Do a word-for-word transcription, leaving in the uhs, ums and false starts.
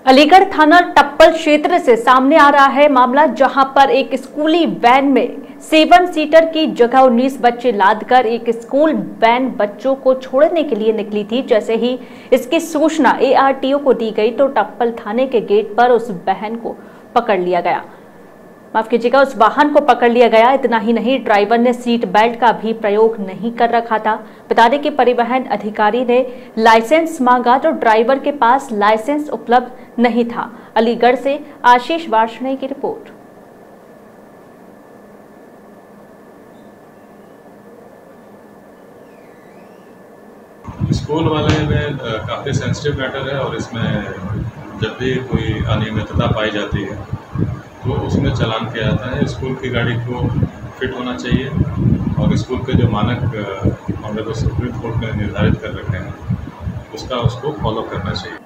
अलीगढ़ थाना टप्पल क्षेत्र से सामने आ रहा है मामला, जहां पर एक स्कूली वैन में सेवन सीटर की जगह उन्नीस बच्चे लादकर एक स्कूल वैन बच्चों को छोड़ने के लिए निकली थी। जैसे ही इसकी सूचना एआरटीओ को दी गई तो टप्पल थाने के गेट पर उस वैन को पकड़ लिया गया माफ कीजिएगा उस वाहन को पकड़ लिया गया। इतना ही नहीं, ड्राइवर ने सीट बेल्ट का भी प्रयोग नहीं कर रखा था। बता दें कि परिवहन अधिकारी ने लाइसेंस मांगा तो ड्राइवर के पास लाइसेंस उपलब्ध नहीं था। अलीगढ़ से आशीष वार्ष्णेय की रिपोर्ट। स्कूल वाले में काफ़ी सेंसिटिव मैटर है और इसमें जब भी कोई अनियमितता पाई जाती है तो उसमें चालान किया जाता है। स्कूल की गाड़ी को फिट होना चाहिए और स्कूल के जो मानक ऑनरेबल सुप्रीम कोर्ट ने निर्धारित कर रखे हैं उसका उसको फॉलो करना चाहिए।